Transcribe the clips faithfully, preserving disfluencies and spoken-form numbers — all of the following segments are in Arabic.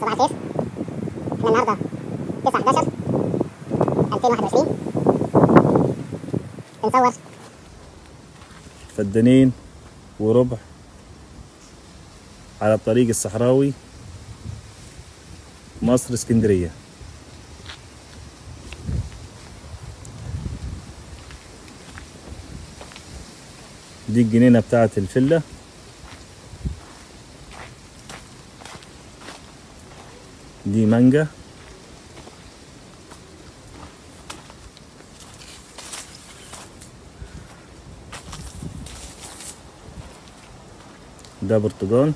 صباح الخير. احنا النهارده تسعة حداشر ألفين وواحد وعشرين بنصور فدانين وربع على الطريق الصحراوي مصر اسكندرية. دي الجنينة بتاعة الفيلا. دي مانجا. ده برتقال.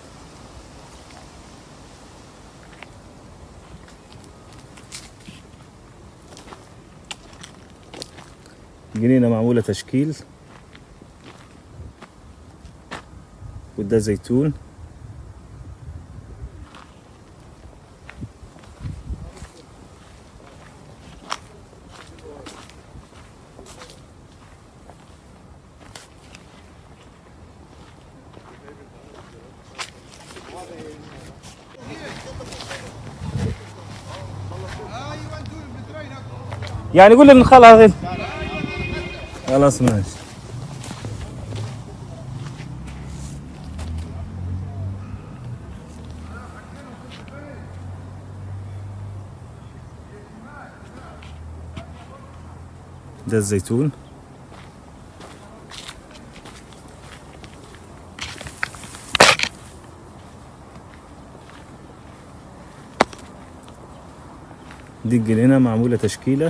جنينة معمولة تشكيل. وده زيتون. يعني قول لي نخلها غير. خلاص ماشي. ده الزيتون. دي الجنينة معمولة تشكيلة.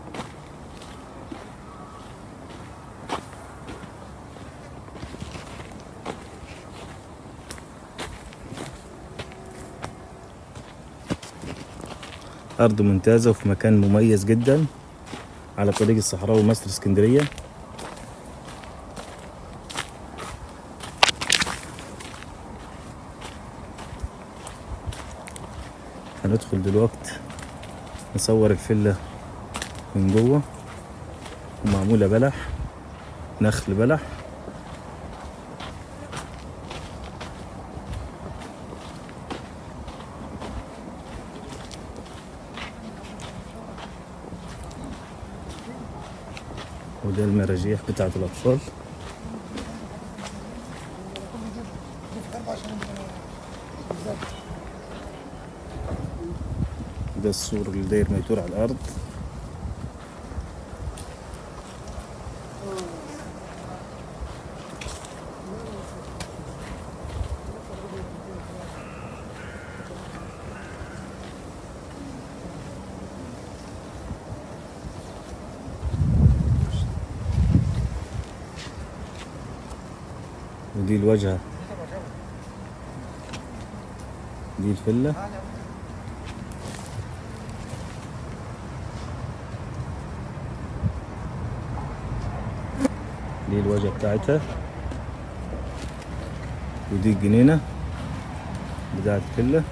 أرض ممتازة وفي مكان مميز جدا على طريق الصحراوي مصر اسكندرية. هندخل دلوقتي نصور الفيلا من جوه. ومعمولة بلح، نخل بلح. وده المراجيح بتاعت الأطفال. ده السور اللي داير ما يدور على الأرض. ودي الواجهة. دي الفيلا. دي الواجهة بتاعتها. ودي الجنينة بتاعت الفيلا.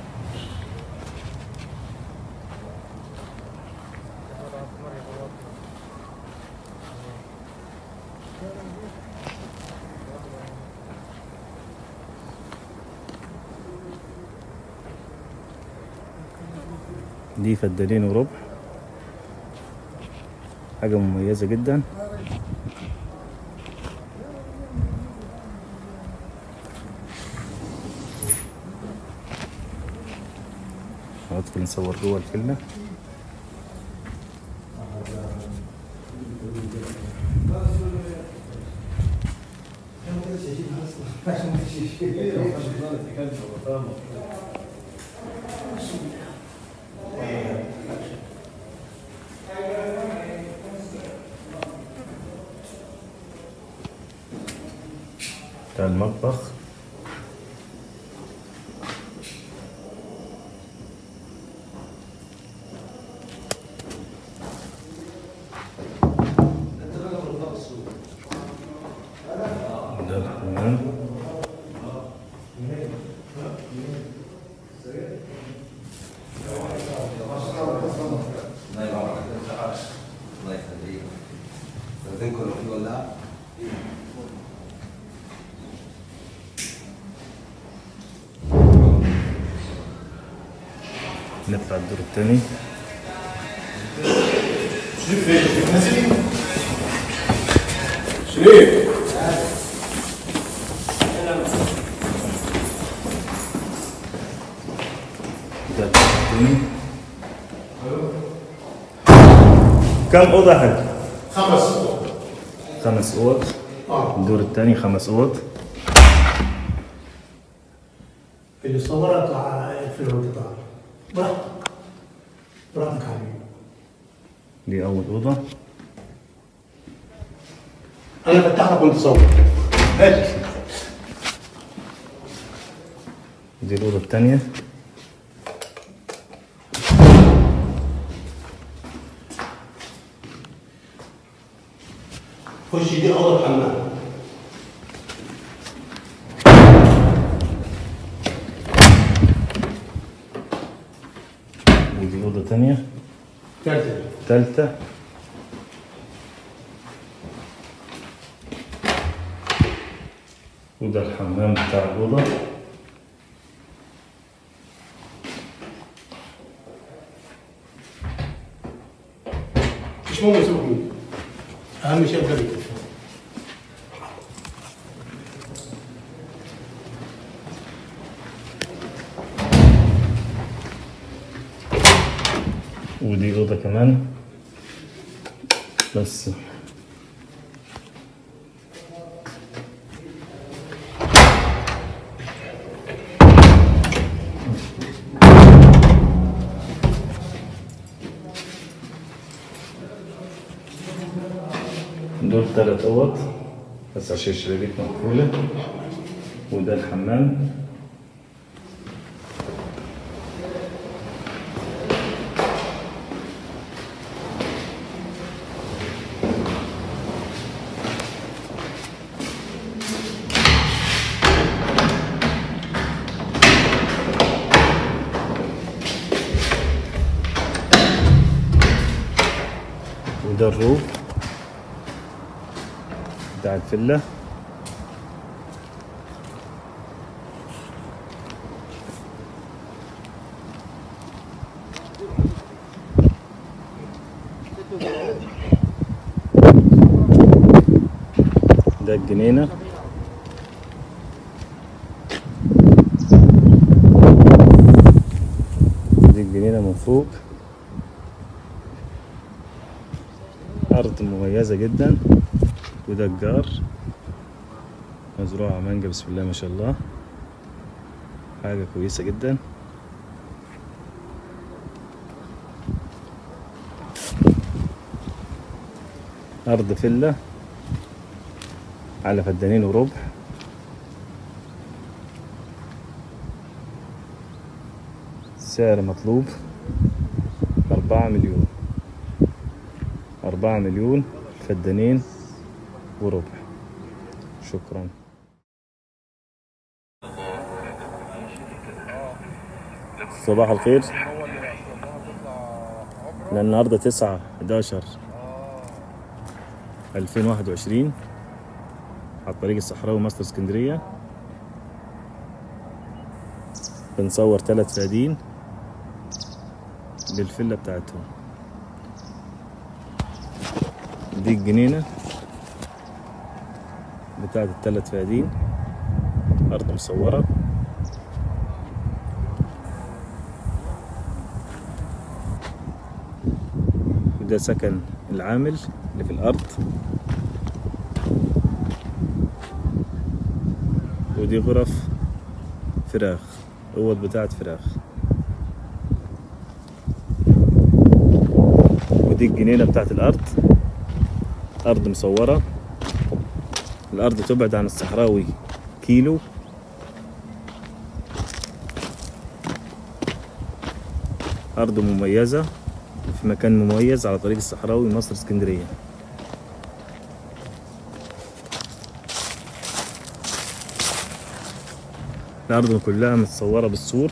دي فدانين وربع، حاجة مميزة جدا. هندخل نصور جوه الفيلا. ده المطبخ. ده الحمام. نطلع الدور التاني. شريف فين؟ شريف نازل؟ شريف ده الدور التاني. كم أوضة يا حاج؟ خمس اوض. خمس أوض. اه الدور التاني خمس أوض. اللي صورت في الانتظار براحتك براحتك حبيبي. دي أول أوضة. انا فتح لك وانت تصور. هات دي الأوضة التانية. خش دي اوضه الحمام. ودي أوضة تانية. ثالثه تالتة. وده الحمام بتاع الأوضة. مش مهم سيبك منه. اهم شيء القلب. ودي أوضة كمان بس. دول تلات أوض بس عشان الشبابيك مقفولة. وده الحمام. وده الروف بتاع الفيلا. ده الجنينة. دي الجنينة من فوق. أرض مميزة جدا. وده الجار مزروعة مانجا بسم الله ما شاء الله. حاجة كويسة جدا. أرض فيلا على فدانين وربع. سعر مطلوب أربعة مليون. أربعة مليون فدانين وربع. شكرا. صباح الخير. لأن النهارده تسعة حداشر ألفين وواحد وعشرين على الطريق الصحراوي مصر اسكندرية. بنصور ثلاث فدادين بالفيلا بتاعتهم. دي الجنينة بتاعت الثلاث فدادين. أرض مصورة. وده سكن العامل اللي في الأرض. ودي غرف فراخ. أوض بتاعت فراخ. ودي الجنينة بتاعت الأرض. أرض مصورة. الأرض تبعد عن الصحراوي كيلو. أرض مميزة في مكان مميز على طريق الصحراوي مصر اسكندرية. الأرض كلها متصورة بالصور.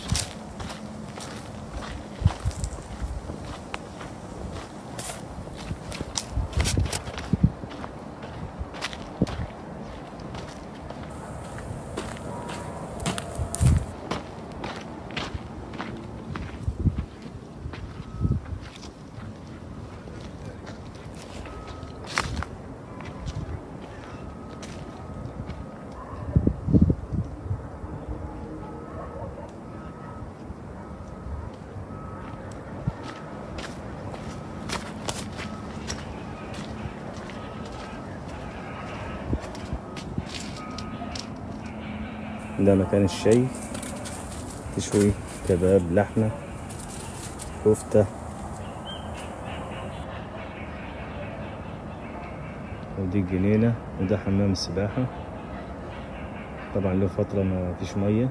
ده مكان الشاي، تشوي كباب، لحمة، كفتة. ودي الجنينة، وده حمام السباحة. طبعا له فترة ما فيش مية.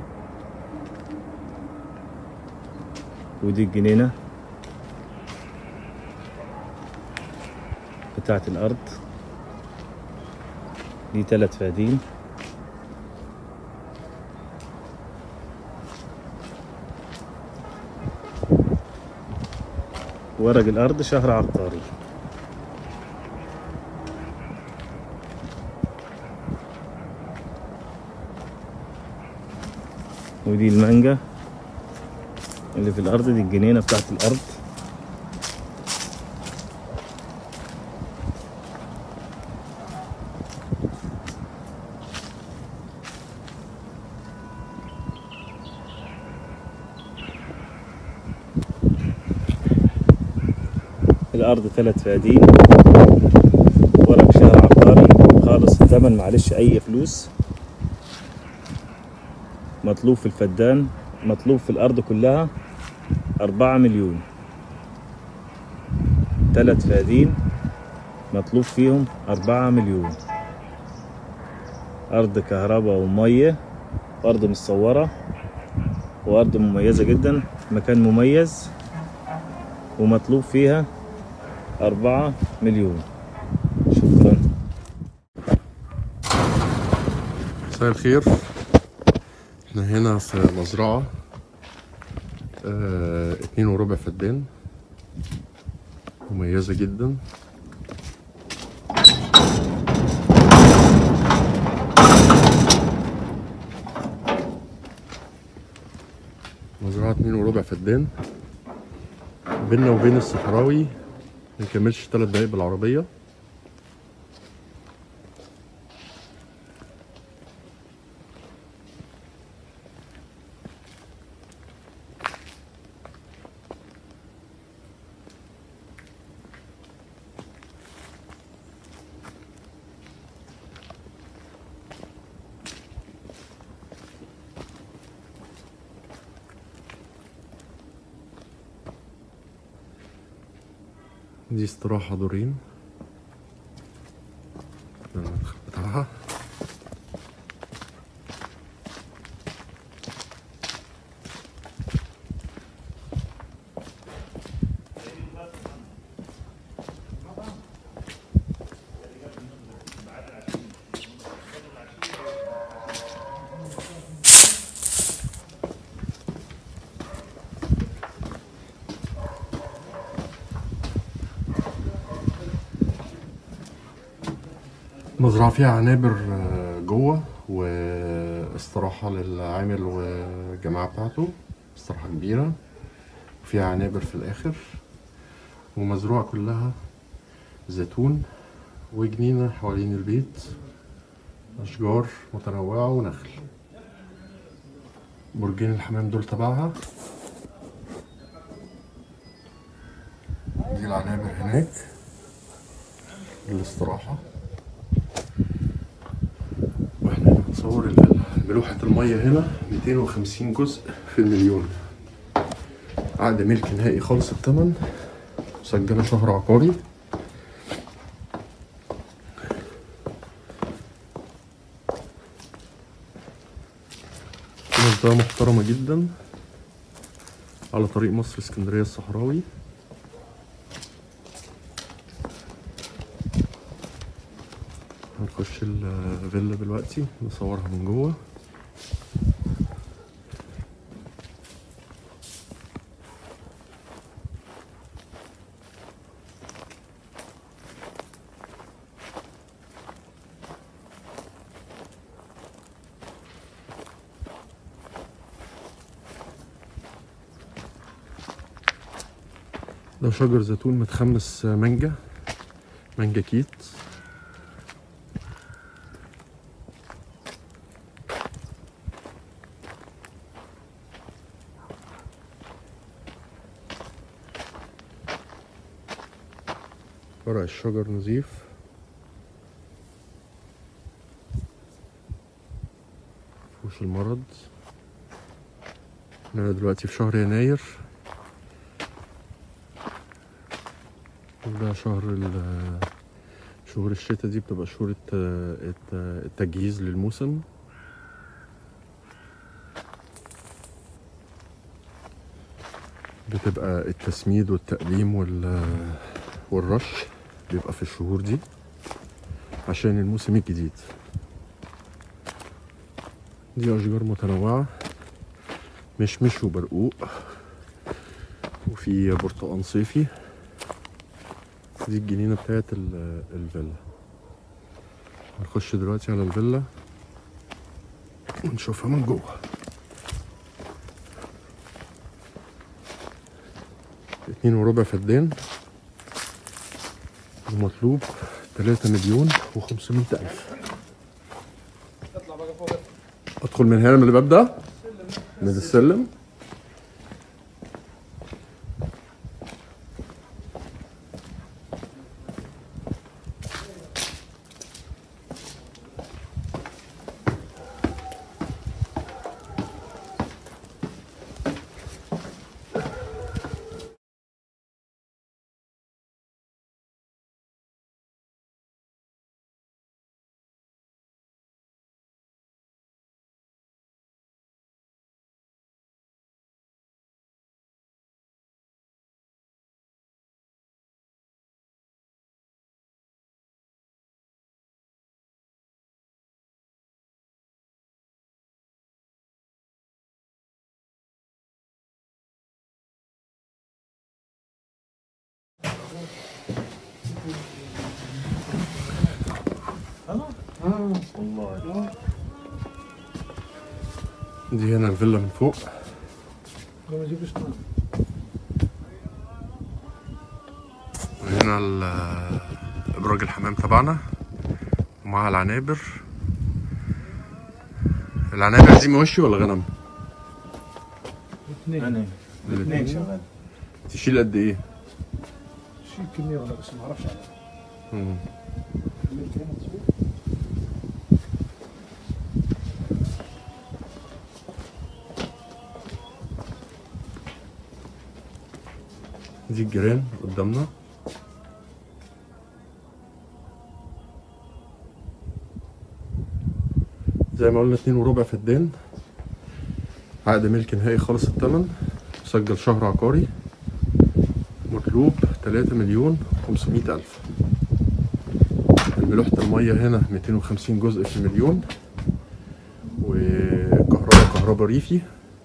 ودي الجنينة بتاعة الأرض. دي تلات فدادين. ورق الأرض شهر عقاري. ودي المانجا اللي في الأرض. دي الجنينة بتاعت الأرض. الأرض ثلاث فدادين، ورق شهر عقاري خالص الثمن، معلش أي فلوس. مطلوب في الفدان، مطلوب في الأرض كلها أربعة مليون. ثلاث فدادين مطلوب فيهم أربعة مليون. أرض كهرباء ومية، أرض متصورة، وأرض مميزة جدا، مكان مميز، ومطلوب فيها أربعة مليون. شكرا. مساء الخير. احنا هنا في مزرعة اه اتنين وربع فدان، مميزة جدا. مزرعة اتنين وربع فدان، بيننا وبين الصحراوي منكملش تلات دقايق بالعربية. دي استراحة دورين، ده المدخل بتاعها. المزرعة فيها عنابر جوه، واستراحة للعامل والجماعة بتاعته، استراحة كبيرة وفيها عنابر في الآخر، ومزروعة كلها زيتون، وجنينة حوالين البيت، أشجار متنوعة ونخل. برجين الحمام دول تبعها. دي العنابر هناك، الاستراحة. واحنا بنصور الفيلا. ملوحة المية هنا ميتين وخمسين جزء في المليون. عقد ملك نهائي خالص التمن، مسجلة شهر عقاري. منطقة محترمة جدا على طريق مصر اسكندرية الصحراوي. هنخش الفيلا دلوقتي نصورها من جوه. ده شجر زيتون متخمس مانجا، مانجا كيت. ورق الشجر نظيف، مفهوش المرض. احنا دلوقتي في شهر يناير، ده شهر ال- شهور الشتاء دي بتبقى شهور الت- الت- التجهيز للموسم. بتبقى التسميد والتقليم وال- والرش بيبقى في الشهور دي عشان الموسم الجديد. دي أشجار متنوعة، مشمش وبرقوق، وفي برتقان صيفي. دي الجنينة بتاعت ال- الفيلا. هنخش دلوقتي على الفيلا ونشوفها من جوه. اتنين وربع فدان، ومطلوب تلاتة مليون وخمسمية ألف. أدخل من هنا من الباب ده، من السلم. دي هنا الفيلا من فوق. وهنا ال- ابراج الحمام تبعنا ومعها العنابر. العنابر دي مواشي ولا غنم؟ اثنين اثنين شغال. تشيل قد ايه؟ شيل كمية ولا بس ما اعرفش عليها. مم. دي الجيران قدامنا. زي ما قلنا اتنين وربع فدان، عقد ملك نهائي خالص التمن، مسجل شهر عقاري، مطلوب تلاتة مليون وخمسمية ألف. ملوحة المية هنا ميتين وخمسين جزء في المليون، وكهرباء كهرباء ريفي،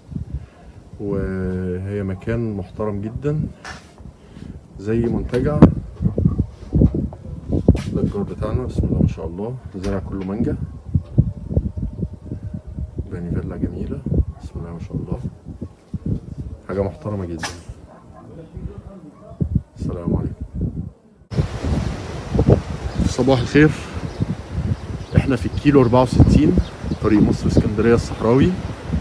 وهي مكان محترم جدا زي منتجع. ده الجار بتاعنا، بسم الله ما شاء الله، الزرع كله مانجا. بني فيلا جميلة، بسم الله ما شاء الله، حاجة محترمة جدا. السلام عليكم. صباح الخير. احنا في الكيلو أربعة وستين طريق مصر اسكندرية الصحراوي.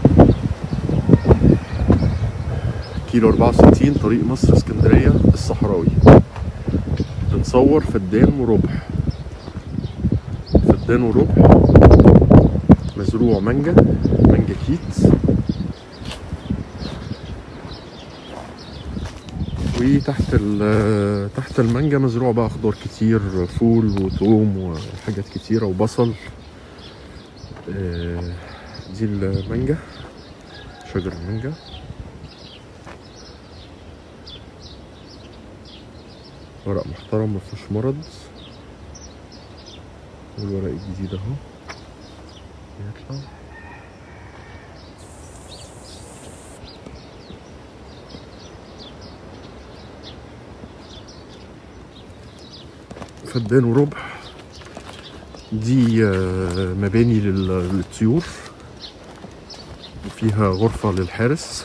كيلو أربعة وستين طريق مصر اسكندرية الصحراوي. بنصور فدان وربع، فدان وربع مزروع مانجا، مانجا كيت. وتحت تحت المانجا مزروع بقى خضار كتير، فول وثوم وحاجات كتيرة وبصل. دي المانجا، شجر المانجا. ورق محترم مفيهوش مرض، والورق الجديد اهو يطلع. فدان وربع. دي مباني للطيور، وفيها غرفة للحارس.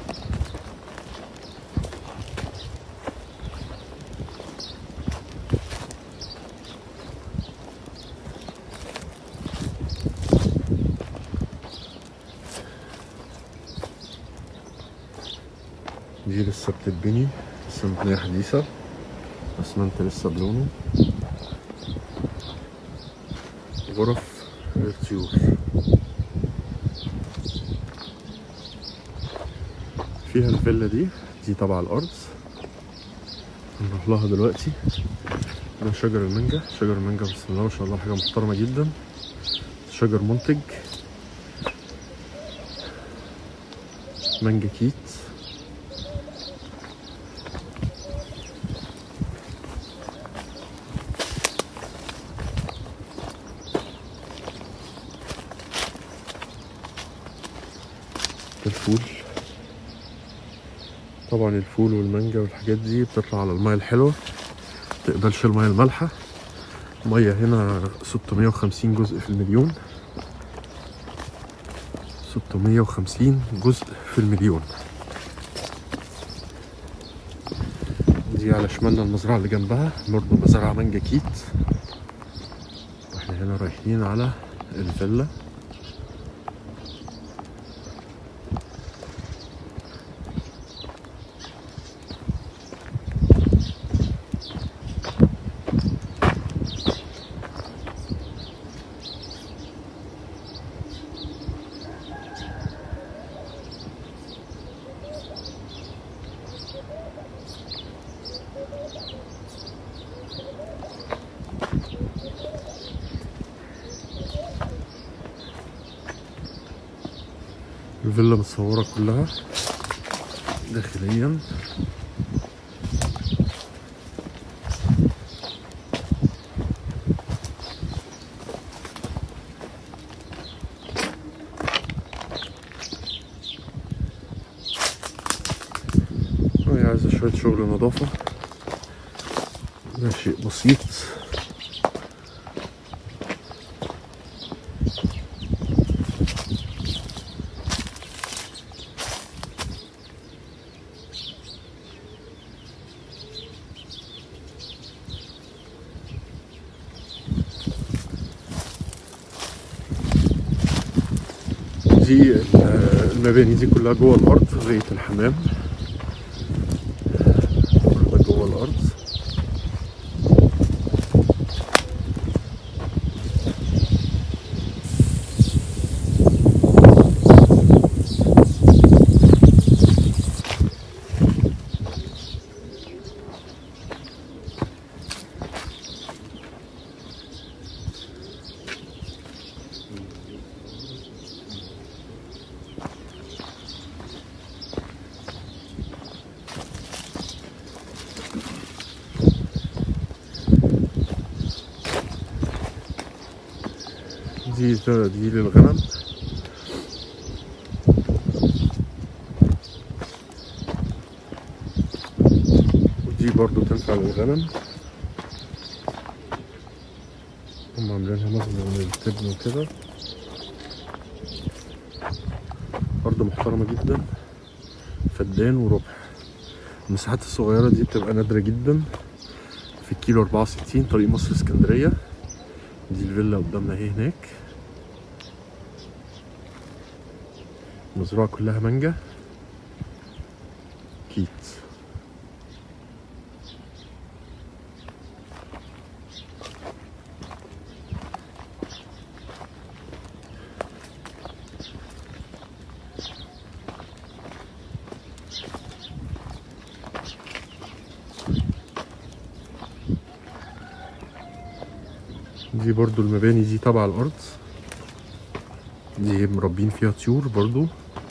دي لسه بتتبني، لسه مبنية حديثة، اسمنت لسه بلونه. غرف للطيور. فيها الفيلا دي دي تبع الارض، هنروح لها دلوقتي. ده شجر المانجا، شجر المانجا بسم الله ما شاء الله حاجه محترمه جدا، شجر منتج مانجا كيت. الفول طبعا، الفول والمانجا والحاجات دي بتطلع على المياه الحلوة، متقبلش المياه المالحة. المياه هنا ستمية وخمسين جزء في المليون، ستمية وخمسين جزء في المليون. دي على شمالنا المزرعة اللي جنبها برضه مزرعة مانجا كيت. واحنا هنا رايحين على الفيلا. الفيلا متصورة كلها داخليا. وهي عايزة شوية شغل نظافة، ده شيء بسيط. دي المباني دي كلها جوه الارض لغايه الحمام، كلها جوه الارض. دي دي للغنم، ودي برضو تنفع للغنم. هم عاملينها مخزن للتبن وكده، برضو محترمة جدا، فدان وربع. المساحات الصغيرة دي بتبقى نادرة جدا. في الكيلو أربعة وستين طريق مصر اسكندرية. دي الفيلا قدامنا اهي هناك، مزرعة كلها مانجا كيت. دي برضو المباني دي تبع الأرض، دي مربين فيها طيور برضو.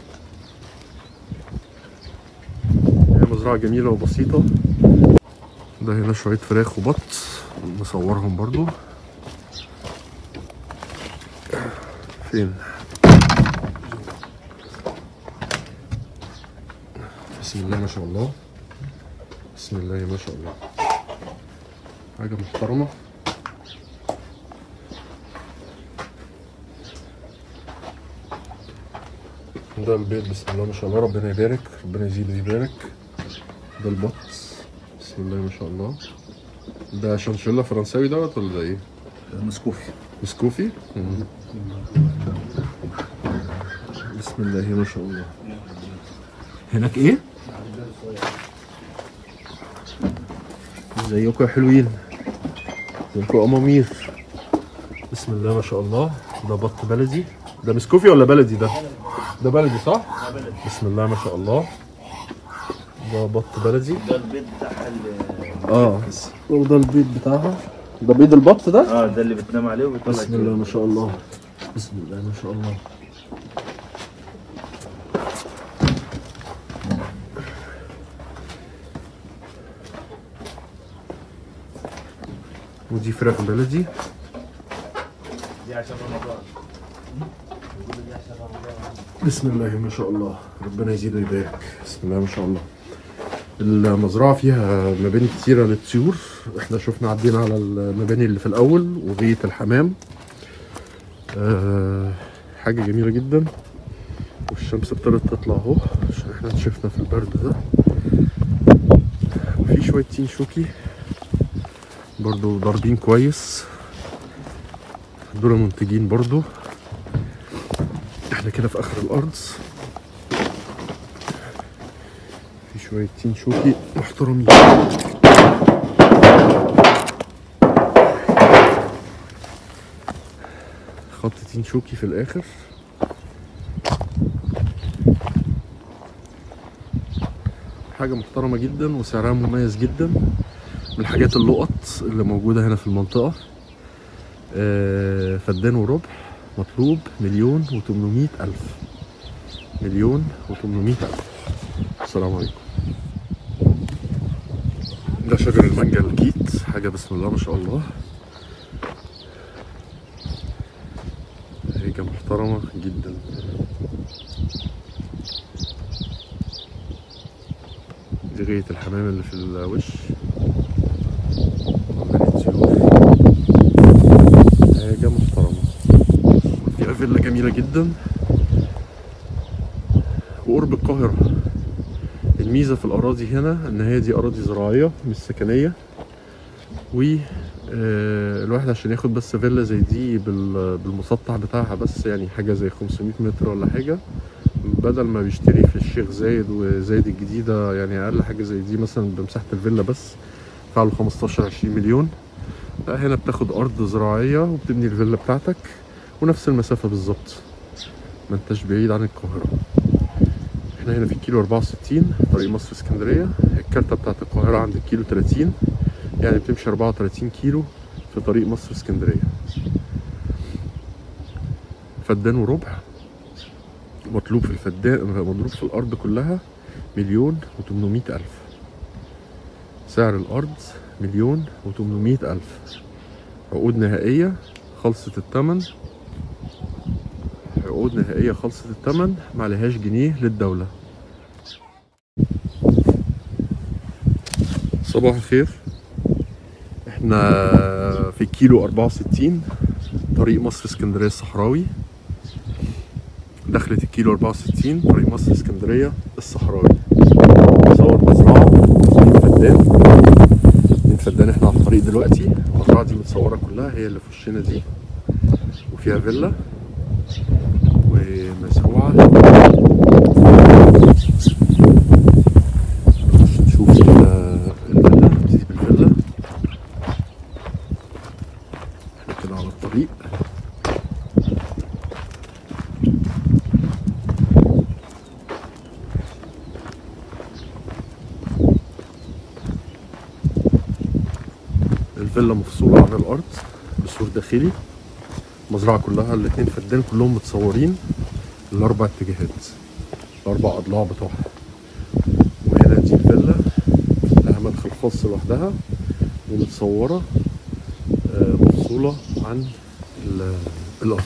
هي مزرعة جميلة وبسيطة. ده هنا شوية فراخ وبط نصورهم برضو. فين؟ بسم الله ما شاء الله، بسم الله ما شاء الله، حاجة محترمة. ده البيت بسم الله ما شاء الله، ربنا يبارك، ربنا يزيد ويبارك. ده البط بسم الله ما شاء الله. ده شنشيلا فرنساوي دوت ولا ده ايه؟ مسكوفي. مسكوفي؟ مم. بسم الله ما شاء الله. هناك ايه؟ ازيكم يا حلوين؟ ازيكم يا امامير؟ بسم الله ما شاء الله. ده بط بلدي. ده مسكوفي ولا بلدي ده؟ ده بلدي صح؟ بسم الله ما شاء الله. ده بط بلدي. ده البيض بتاعها اللي اه وده البيض بتاعها. ده بيض البط ده؟ اه ده اللي بتنام عليه وبيطلع. بسم الله ما شاء الله. بسم الله ما شاء الله. ودي فراخ بلدي. دي عشان رمضان. بسم الله ما شاء الله، ربنا يزيد ويبارك. بسم الله ما شاء الله. المزرعة فيها مباني كتيرة للطيور. احنا شفنا عدينا على المباني اللي في الأول وبيت الحمام. أه حاجة جميلة جدا. والشمس ابتدت تطلع اهو عشان احنا شفنا في البرد ده. وفي شوية تين شوكي برضو ضاربين كويس. دول منتجين برضو. احنا كده في اخر الارض. في شوية تين شوكي محترمين. خط تين شوكي في الاخر. حاجة محترمة جدا وسعرها مميز جدا. من الحاجات اللقط اللي موجودة هنا في المنطقة. آه فدان وربع مطلوب مليون وتمنمية ألف. مليون وتمنمية ألف. السلام عليكم. ده شجر المانجا الكيت. حاجة بسم الله ما شاء الله. حاجة محترمة جدا. دي غاية الحمام اللي في الوش. حاجة محترمة. فيها فيلا جميلة جدا وقرب القاهرة. الميزة في الأراضي هنا إن هي دي أراضي زراعية مش سكنية. و الواحد عشان ياخد بس فيلا زي دي بالمسطح بتاعها بس يعني حاجة زي خمسمية متر ولا حاجة، بدل ما بيشتري في الشيخ زايد وزايد الجديدة يعني أقل حاجة زي دي مثلا بمساحة الفيلا بس فعله خمستاشر عشرين مليون. لا هنا بتاخد أرض زراعية وبتبني الفيلا بتاعتك ونفس المسافة بالظبط. ما انتش بعيد عن القاهرة. احنا هنا في الكيلو أربعة وستين طريق مصر اسكندرية. الكارتة بتاعت القاهرة عند الكيلو تلاتين، يعني بتمشي أربعة وتلاتين كيلو في طريق مصر اسكندرية. فدان وربع مطلوب في الفدان، مضروب في الأرض كلها مليون وتمنمية ألف. سعر الأرض مليون وتمنمية ألف. عقود نهائية خلصت التمن. عقود نهائية خلصت التمن معلهاش جنيه للدولة. صباح الخير. احنا في كيلو أربعة وستين طريق مصر اسكندرية الصحراوي. دخلت الكيلو أربعة وستين طريق مصر اسكندرية الصحراوي. صور مزرعة من فدان. من فدان احنا على الطريق دلوقتي. المزرعة دي متصورة كلها، هي اللي في وشنا دي، وفيها فيلا ومزروعة. نخش نشوف الفيلا. نبتدي بالفيلا. احنا كده على الطريق. الفيلا مفصولة عن الأرض بسور داخلي. المزرعة كلها الاتنين فدان كلهم متصورين الأربع اتجاهات، الأربع أضلاع بتوعها. وهنا دي الفيلا لها مدخل خاص لوحدها ومتصورة مفصولة عن الأرض.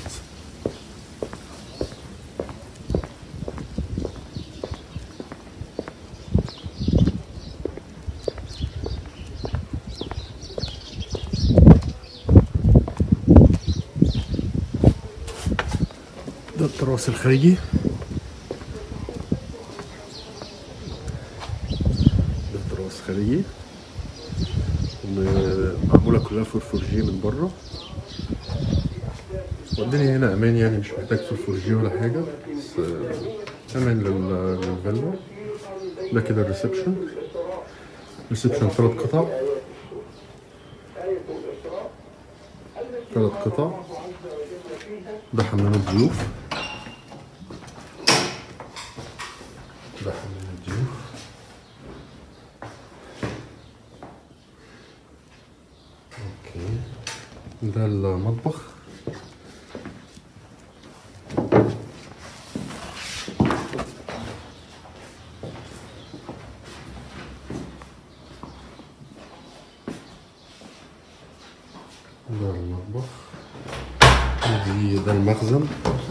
ده التراس الخارجي. ده التراس الخارجي معمولة كلها فورفورجيه من بره. والدنيا هنا امان يعني مش محتاج فورفورجيه ولا حاجة، بس امان للفيلا. ده كده الريسبشن. ريسبشن ثلاث قطع. ثلاث قطع. ده حمام الضيوف. ده حمام الضيوف. ده المطبخ. ده المطبخ. دي ده المخزن.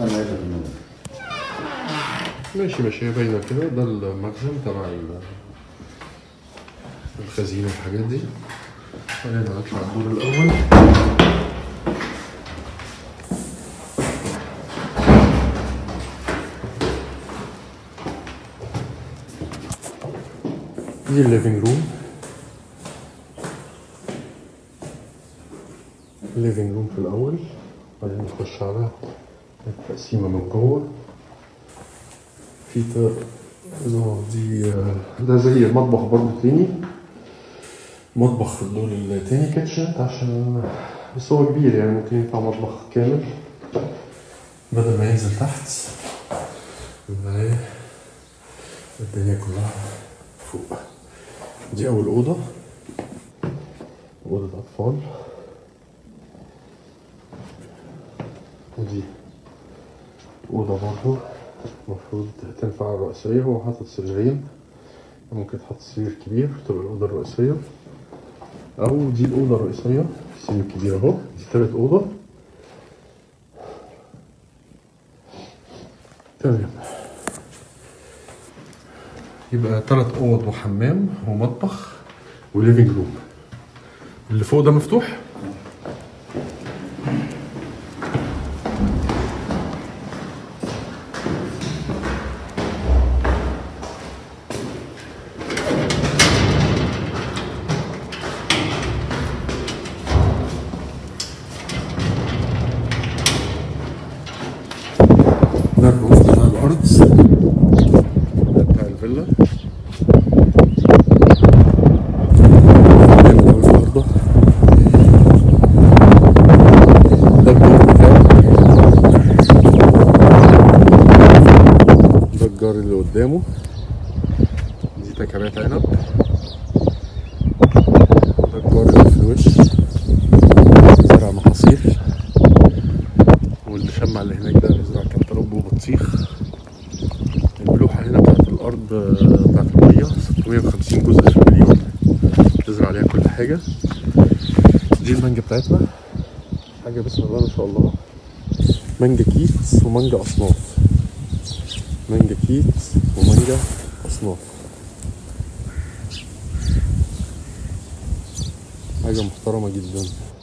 ماشي ماشي هي باينة كده. ده المخزن تبع الخزينة والحاجات دي. خلينا نطلع الدور الأول. دي الليفينج روم. الليفينج روم في الأول، بعدين نخش على التقسيمة من جوه. في تر دي ده زي المطبخ برضه تاني، مطبخ في الدور التاني كيتشن عشان بس هو كبير يعني ممكن ينفع مطبخ كامل بدل ما ينزل تحت. يبقى الدنيا كلها فوق. دي أول أوضة، أوضة أطفال. ودي أوضة برضه المفروض تنفع الرئيسية. هو حاطط سريرين، ممكن تحط سرير كبير تبقى الأوضة الرئيسية، أو دي الأوضة الرئيسية. سرير كبير أهو. دي تالت أوضة. تمام. يبقى تلات أوض وحمام ومطبخ وليفينج روم. اللي فوق ده مفتوح. ده الروف بتاع الأرض، ده بتاع الفيلا. جامد أوي في الأرض. ده الجار بتاعه. ده الجار اللي قدامه. دي تكعيبات عنب. ده الجار اللي في الوش زرع محاصيل. والمشمع اللي هناك ده بيزرع كنتالوب وبطيخ. الملوحة هنا بتاعت الأرض بتاعت المية ستمية وخمسين جزء في المليون، تزرع عليها كل حاجة. دي المانجا بتاعتنا، حاجة بسم الله ما شاء الله. مانجا كيت ومانجا أصناف. مانجا كيت ومانجا أصناف. حاجة محترمة جدا.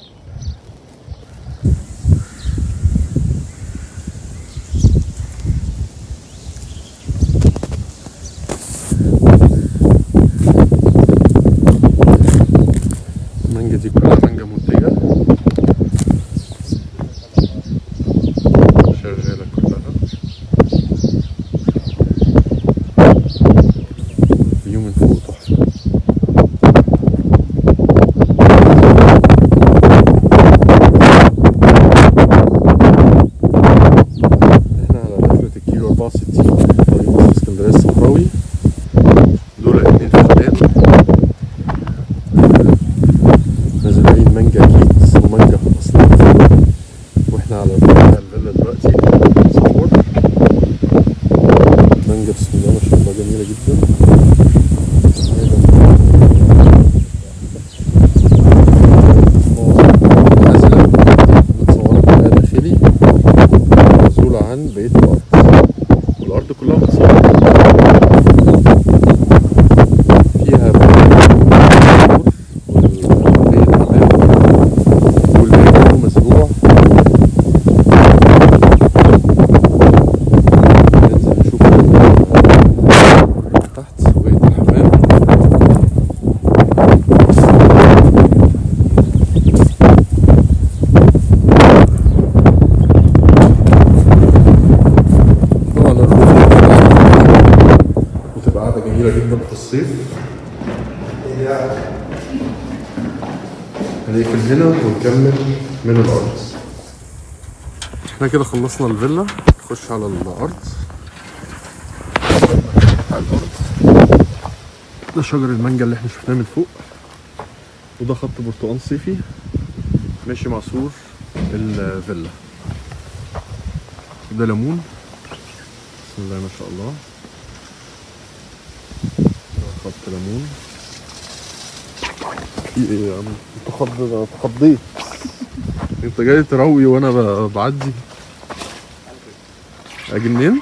المانجا دي كلها مانجا منتجة شغالة كلها. فيو من فوق تحفة. احنا على رحلة الكيلو أربعة وستين طريق مصر اسكندرية الصحراوي. دول اتنين فدان مزارعين مانجا كيت ومانجا أصناف. واحنا على الفيلا دلوقتي بنصور مانجا بسم الله ما شاء الله جميلة جدا. نازلة متصورة بناء داخلي معزولة عن بقية الأرض، والأرض كلها متصورة. فيها مزروع. ننزل نشوف تحت بقية الحمام. طبعا الروف وتبقى قاعدة جميلة جدا في الصيف. هنقفل هنا ونكمل من الأرض. احنا كده خلصنا الفيلا، نخش على الأرض. على الأرض ده شجر المانجا اللي احنا شفناه من فوق، وده خط برتقال صيفي ماشي مع سور الفيلا. ده ليمون بسم الله ما شاء الله، خط ليمون. ايه يا عم انت خض اتخضيت انت جاي تروي وانا ب- بعدي. اجي منين؟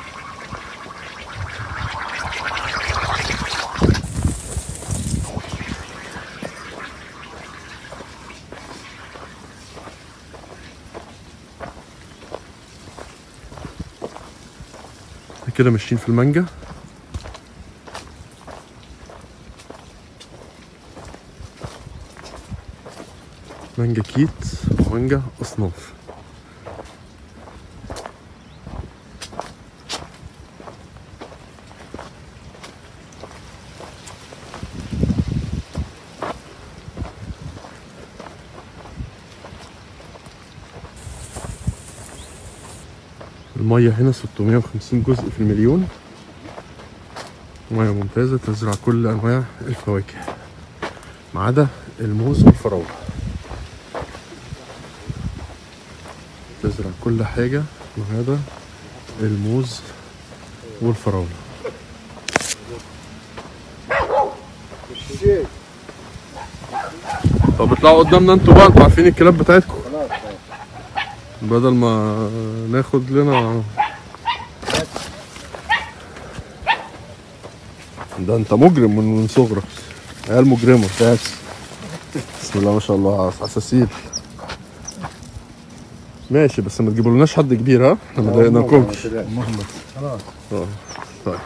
كده ماشيين في المانجا. مانجا كيت ومانجا اصناف. المية هنا ستمية وخمسين جزء في المليون. مية ممتازة تزرع كل أنواع الفواكه ما عدا الموز والفراولة. تزرع كل حاجة ما عدا الموز والفراولة. طب اطلعوا قدامنا انتوا بقى، انتوا عارفين الكلاب بتاعتكم بدل ما ناخد لنا. ده انت مجرم من من صغرك، عيال مجرمه. بسم الله ما شاء الله عساسين. ماشي بس ما تجيبولناش حد كبير ها، احنا ما ضايقناكمش. خلاص اه طيب.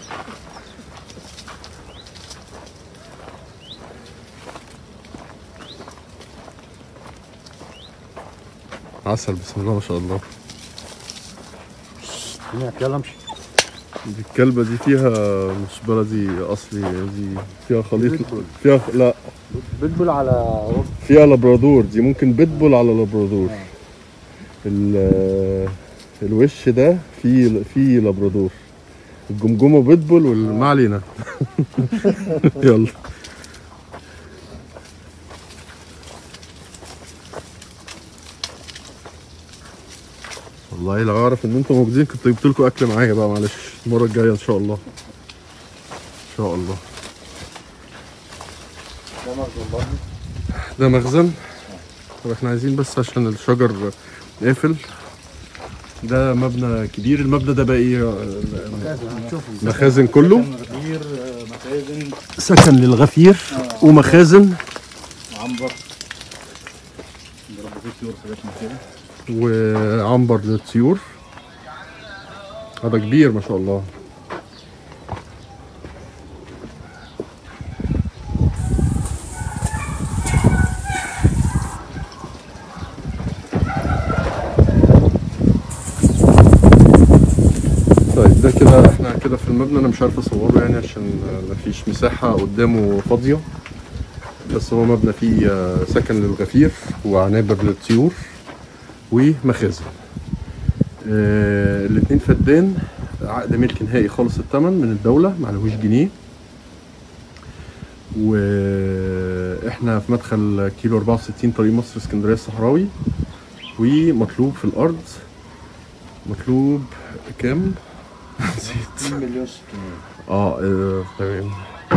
عسل بسم الله ما شاء الله. يلا امشي. دي الكلبة دي فيها مش بلدي أصلي، دي فيها خليط فيها خ- لا بتبل على فيها لابرادور. دي ممكن بيتبول على لابرادور. ال- الوش ده فيه فيه لابرادور، الجمجمة بيتبول والما علينا. يلا والله لو اعرف ان انتم موجودين كنت جبت لكم اكل معايا بقى. معلش المره الجايه ان شاء الله ان شاء الله. ده مخزن برضه. ده مخزن. طب احنا عايزين بس عشان الشجر قافل. ده مبنى كبير. المبنى ده بقى ايه؟ مخازن كله. غفير، مخازن، سكن للغفير ومخازن عنبر، بيربوا فيه طيور حاجات من كده. وعنبر للطيور. هذا كبير ما شاء الله. طيب ده كده احنا كده في المبنى. انا مش عارف اصوره يعني عشان مفيش مساحة قدامه فاضية، بس هو مبنى فيه سكن للغفير وعنابر للطيور ومخازن. اه الاتنين فدان، عقد ملك نهائي خالص الثمن من الدولة، معلهوش جنيه. واحنا في مدخل كيلو أربعة وستين طريق مصر اسكندرية الصحراوي. ومطلوب في الأرض مطلوب كام؟ نسيت. مليون ستمية. اه آه، تمام.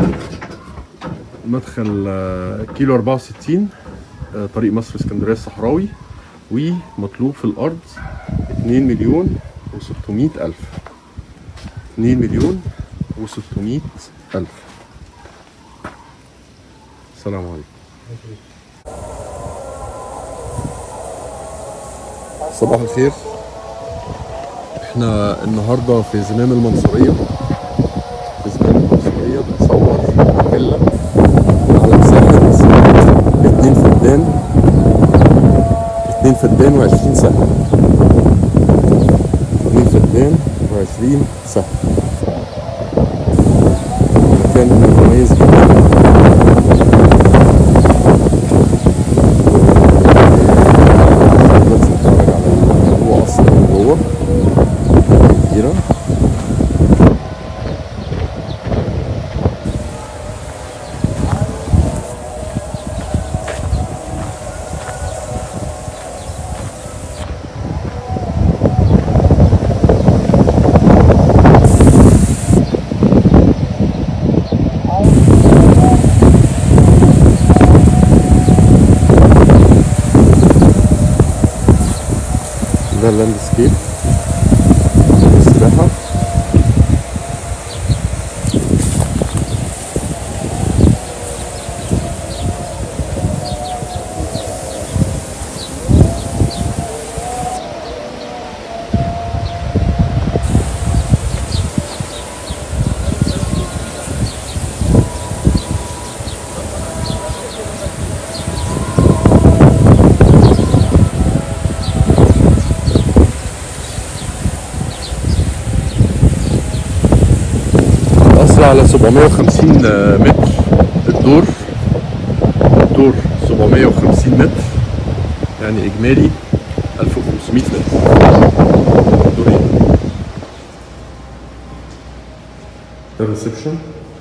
مدخل آه، كيلو أربعة وستين آه، طريق مصر اسكندرية الصحراوي. ومطلوب في الأرض اتنين مليون وستمية ألف. اتنين مليون وستمية ألف. السلام عليكم. صباح الخير. احنا النهارده في زمام المنصورية. في زمام المنصورية بنصور فيلا على مساحة اتنين فدان اتنين فدان وعشرين سهم. اتنين فدان وعشرين سهم. مكان متميز جدا. السكيت السباحة. على سبعمية وخمسين متر الدور، الدور سبعمية وخمسين متر، يعني اجمالي ألف وخمسمية متر دورين. ده الريسبشن.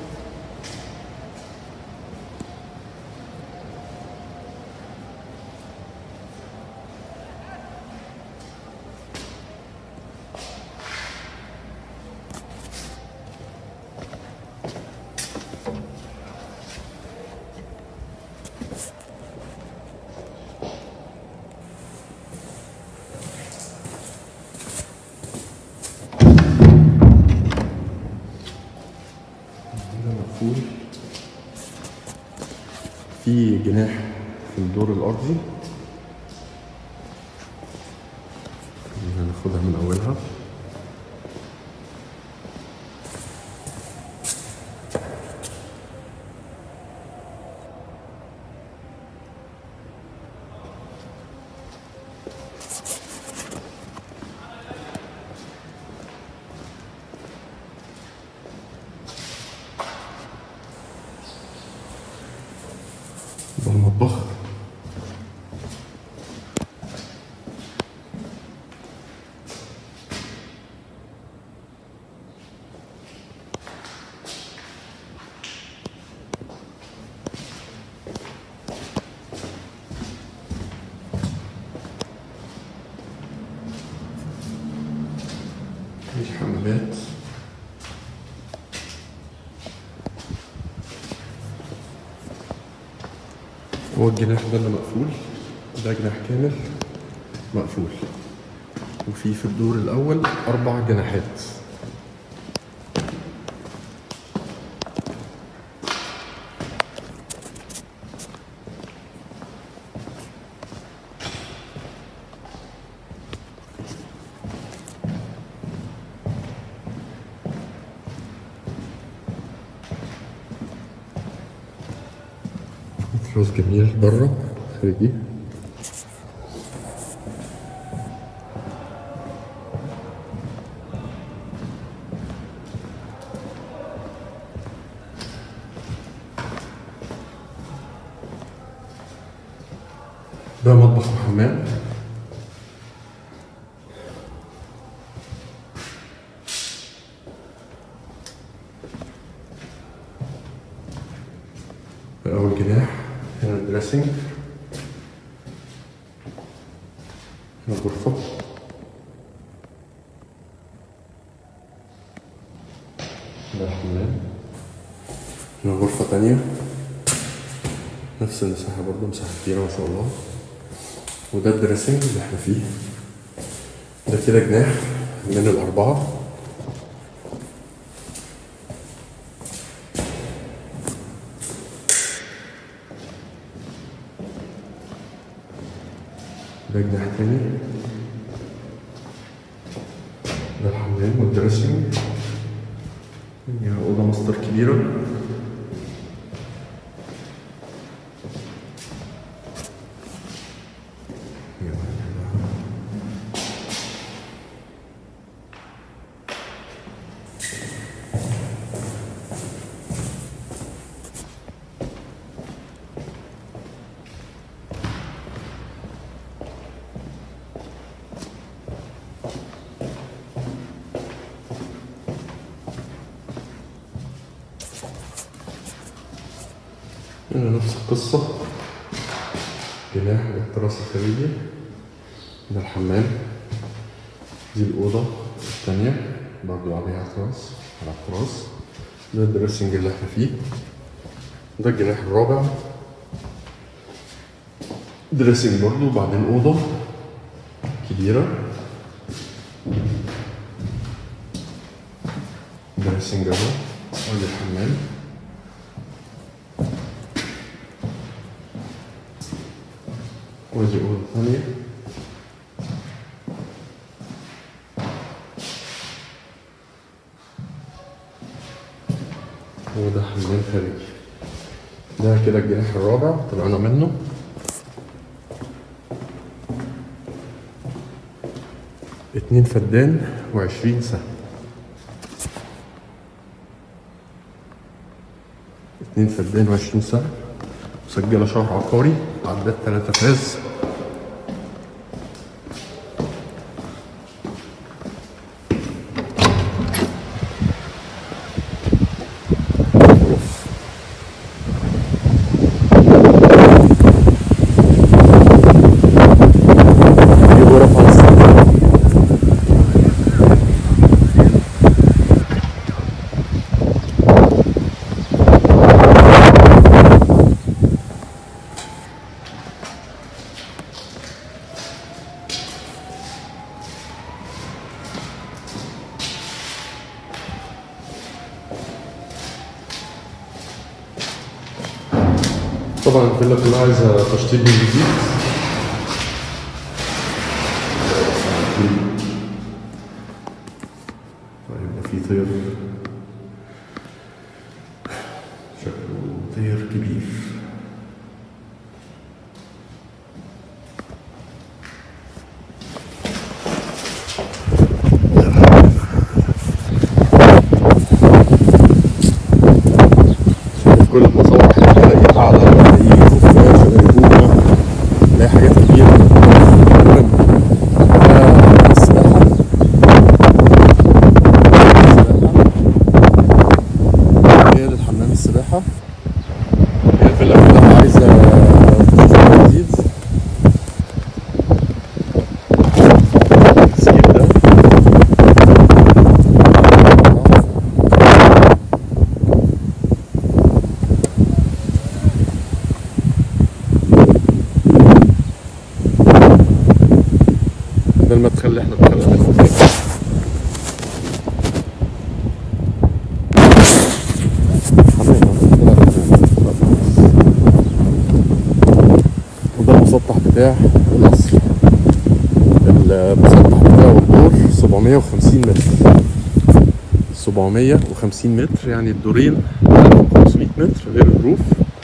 في جناح في الدور الأرضي، هناخدها من أولها. ده المطبخ. دي حمامات. هو الجناح ده اللي مقفول، ده جناح كامل مقفول، وفي في الدور الأول أربع جناحات. تراس جميل بره خارجي. ده مطبخ وحمام. ده أول جناح. هنا الدريسنج، هنا الغرفة، ده الحمام، هنا غرفة تانية نفس المساحة برضه، مساحة كبيرة ما شاء الله. وده الدريسنج اللي احنا فيه. ده كده جناح من الأربعة. ده جناح تاني. ده الحمام والدريسنج. يعني أوضة ماستر كبيرة. هنا نفس القصة، جناح للتراس الخارجي. ده الحمام. دي الأوضة الثانية برضو عليها تراس، على التراس. ده الدريسنج اللي احنا فيه. ده الجناح الرابع، دريسنج برضو، وبعدين أوضة كبيرة. ده السنجابة وادي الحمام. وادي أوضة ثانية. وده حمام خارجي. ده كده الجناح الرابع طلعنا منه. اتنين فدان وعشرين سهم. اتنين فدان وعشرين سهم. مسجلة شهر عقاري. عداد تلاتة فاز. طبعا الفيلا كلها عايزة تشطيب من جديد. هيبقى فيه طير شكله طير كبير. كل ما اصور حاجه الاقي قاعده، الاقي خفاش، الاقي بومه، الاقي حاجات كتير. المهم ده السباحه. هي ده حمام السباحه. هي الفيلا كلها عايزه تشطيب جديد. السير ده ده المدخل اللي احنا دخلنا منه. وده المسطح بتاع القصر. المسطح بتاعه الدور سبعمية وخمسين متر. سبعمية وخمسين متر يعني الدورين خمسمية متر غير الروف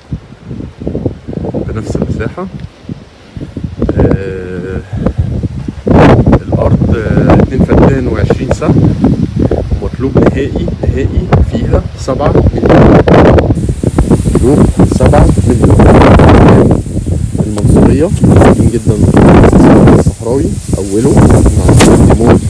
بنفس المساحة. آه الأرض اتنين فدان وعشرين سهم. ومطلوب نهائي نهائي فيها سبعة مليون. مطلوب سبعة مليون. المنصورية مهتمين جدا بالصحراوي. أوله مع ديمون